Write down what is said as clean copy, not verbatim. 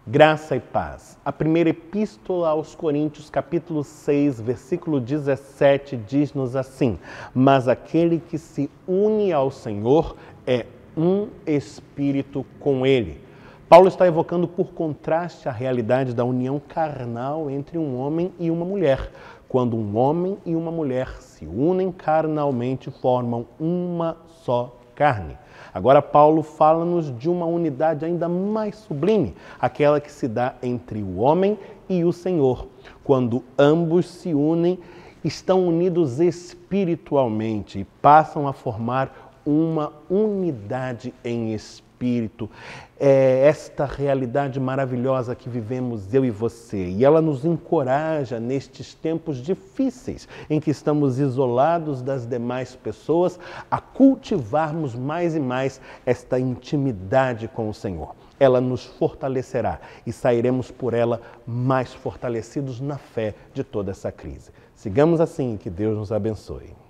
Graça e paz. A primeira epístola aos Coríntios, capítulo 6, versículo 17, diz-nos assim: mas aquele que se une ao Senhor é um espírito com Ele. Paulo está evocando por contraste a realidade da união carnal entre um homem e uma mulher. Quando um homem e uma mulher se unem carnalmente, formam uma só carne. Agora Paulo fala-nos de uma unidade ainda mais sublime, aquela que se dá entre o homem e o Senhor. Quando ambos se unem, estão unidos espiritualmente e passam a formar uma unidade em espírito. É esta realidade maravilhosa que vivemos eu e você. E ela nos encoraja nestes tempos difíceis em que estamos isolados das demais pessoas a cultivarmos mais e mais esta intimidade com o Senhor. Ela nos fortalecerá e sairemos por ela mais fortalecidos na fé de toda essa crise. Sigamos assim, que Deus nos abençoe.